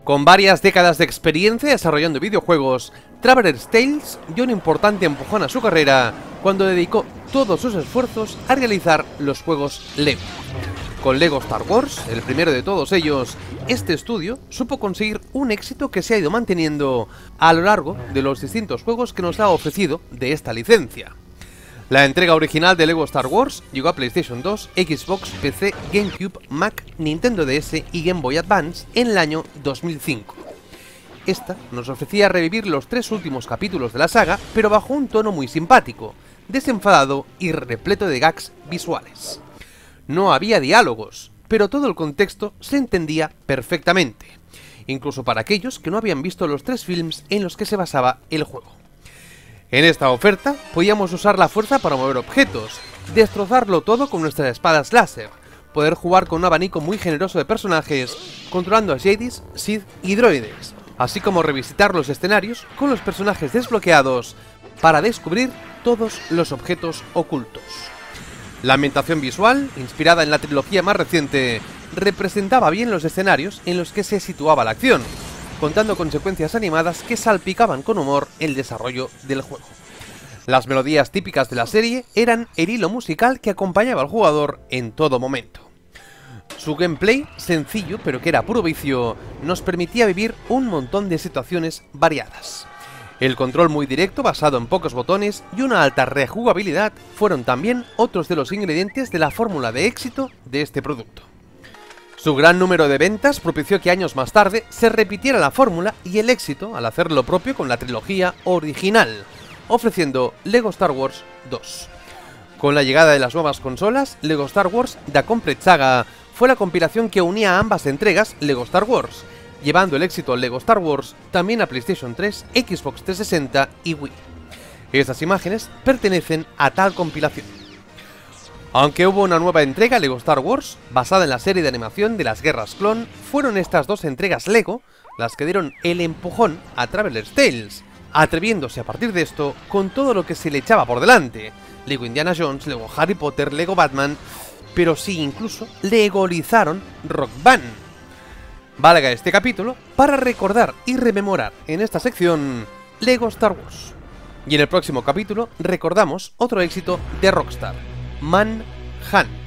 Con varias décadas de experiencia desarrollando videojuegos, Traveler's Tales dio un importante empujón a su carrera cuando dedicó todos sus esfuerzos a realizar los juegos LEGO. Con LEGO Star Wars, el primero de todos ellos, este estudio supo conseguir un éxito que se ha ido manteniendo a lo largo de los distintos juegos que nos ha ofrecido de esta licencia. La entrega original de LEGO Star Wars llegó a PlayStation 2, Xbox, PC, GameCube, Mac, Nintendo DS y Game Boy Advance en el año 2005. Esta nos ofrecía revivir los 3 últimos capítulos de la saga, pero bajo un tono muy simpático, desenfadado y repleto de gags visuales. No había diálogos, pero todo el contexto se entendía perfectamente, incluso para aquellos que no habían visto los 3 films en los que se basaba el juego. En esta oferta podíamos usar la fuerza para mover objetos, destrozarlo todo con nuestras espadas láser, poder jugar con un abanico muy generoso de personajes, controlando a Jedis, Sith y droides, así como revisitar los escenarios con los personajes desbloqueados para descubrir todos los objetos ocultos. La ambientación visual, inspirada en la trilogía más reciente, representaba bien los escenarios en los que se situaba la acción, contando con secuencias animadas que salpicaban con humor el desarrollo del juego. Las melodías típicas de la serie eran el hilo musical que acompañaba al jugador en todo momento. Su gameplay, sencillo pero que era puro vicio, nos permitía vivir un montón de situaciones variadas. El control muy directo basado en pocos botones y una alta rejugabilidad fueron también otros de los ingredientes de la fórmula de éxito de este producto. Su gran número de ventas propició que años más tarde se repitiera la fórmula y el éxito al hacer lo propio con la trilogía original, ofreciendo LEGO Star Wars 2. Con la llegada de las nuevas consolas, LEGO Star Wars The Complete Saga fue la compilación que unía a ambas entregas LEGO Star Wars, llevando el éxito LEGO Star Wars también a PlayStation 3, Xbox 360 y Wii. Estas imágenes pertenecen a tal compilación. Aunque hubo una nueva entrega LEGO Star Wars, basada en la serie de animación de las Guerras Clon, fueron estas 2 entregas LEGO las que dieron el empujón a Traveler's Tales, atreviéndose a partir de esto con todo lo que se le echaba por delante: LEGO Indiana Jones, LEGO Harry Potter, LEGO Batman, pero sí incluso legolizaron Rock Band. Valga este capítulo para recordar y rememorar en esta sección LEGO Star Wars. Y en el próximo capítulo recordamos otro éxito de Rockstar, Manhunt.